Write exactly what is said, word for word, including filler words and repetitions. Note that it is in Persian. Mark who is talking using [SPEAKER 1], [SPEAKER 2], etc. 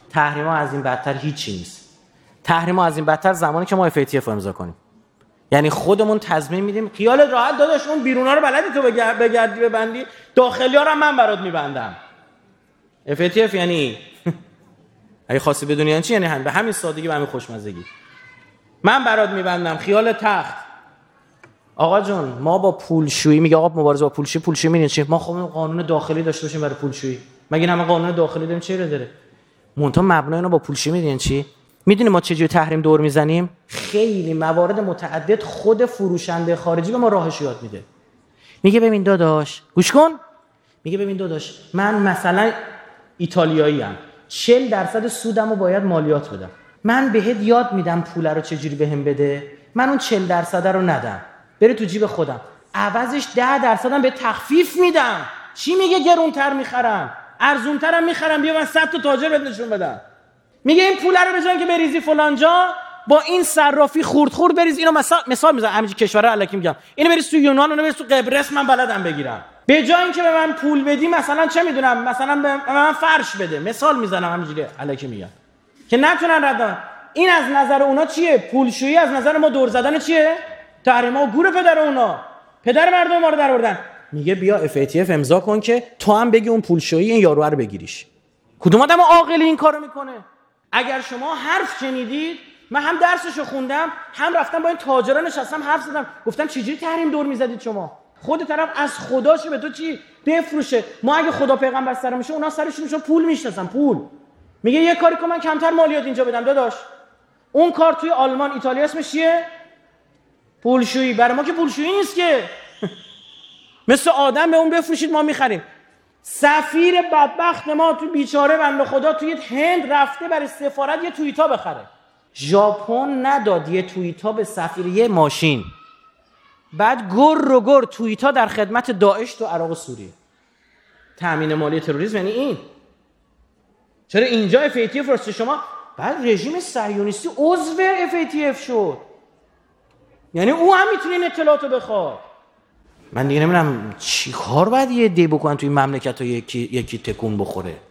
[SPEAKER 1] تحریما از این بدتر هیچی نیست. تحریما از این بدتر زمانی که ما اف ای تی اف امضا کنیم. یعنی خودمون تضمین میدیم خیالت راحت داداش، اون بیرونا رو بلدی تو بگرد بگردی ببندی، داخلی‌ها رو من برات میبندم. اف ای تی اف یعنی اگه خواستی بدونی یعنی چی، یعنی هم به همین سادگی، به همین خوشمزگی من برات میبندم خیال تخت. آقا جون ما با پولشویی، میگه آقا مبارزه با پولشویی، پولشویی میدونید چی؟ ما خب قانون داخلی داشته باشیم برای پولشویی. مگه همه قانون داخلی داریم چه داره؟ مونتا مبنای اینا با پولشویی میدونید چی؟ میدونیم ما چجوری تحریم دور میزنیم؟ خیلی موارد متعدد خود فروشنده خارجی به ما راهش یاد میده. میگه ببین داداش گوش کن، میگه ببین داداش من مثلا ایتالیایی ام، چهل درصد سودمو باید مالیات بدم، من بهت یاد میدم پول رو چجوری بهم بده، من اون چهل درصد رو ندم بره تو جیب خودم، عوضش ده درصدم به تخفیف میدم. چی میگه گرونتر میخرم، ارزونترم میخرم، بیا من صد تا تاجر بهت نشون بدم. میگه این پول رو به جای که بریزی فلان جا با این صرافی خورد خورد بریز، اینو مثلا مثال میزنم همین کشورها الکی میگم، اینو بریز تو یونان، اونو بریز تو قبرس، من بلدم بگیرم. به جای اینکه به من پول بدی مثلا چه میدونم مثلا به من فرش بده، مثال میزنم همینجوری الکی میگم که نتونن رد. این از نظر اونا چیه؟ پولشویی. از نظر ما دور زدن چیه؟ تحریما و گور پدر اونا، پدر مردم ما رو در آوردن. میگه بیا اف ای تی اف امضا کن که تو هم بگی اون پولشویی این یارو رو بگیریش. کدوم آدم عاقلی این کارو میکنه؟ اگر شما حرف شنیدید، من هم درسشو خوندم، هم رفتم با این تاجرا نشستم حرف زدم، گفتم چجوری تحریم دور میزدید شما؟ خود طرف از خداشو به تو چی بفروشه. ما اگه خدا پیغمبر سر میشه، اونا سرشون میشه پول میشناسن، پول. میگه یه کاری که من کمتر مالیات اینجا بدم داداش. اون کار توی آلمان، ایتالیا اسمش چیه؟ پولشویی. برای ما که پولشویی نیست که. مثل آدم به اون بفروشید ما میخریم. سفیر بدبخت ما تو بیچاره بنده خدا توی هند رفته برای سفارت یه توییتا بخره. ژاپن نداد یه توییتا به سفیر یه ماشین. بعد گر رو گر توییتا در خدمت داعش تو عراق و سوریه. تامین مالی تروریسم یعنی این. چرا اینجا اف ای تی اف فرست شما؟ بعد رژیم صهیونیستی عضو اف ای تی اف شد. یعنی او هم میتونه این اطلاعاتو بخواد. من دیگه نمیدونم چی کار باید یه دی بکنن توی مملکت ها یکی یکی تکون بخوره.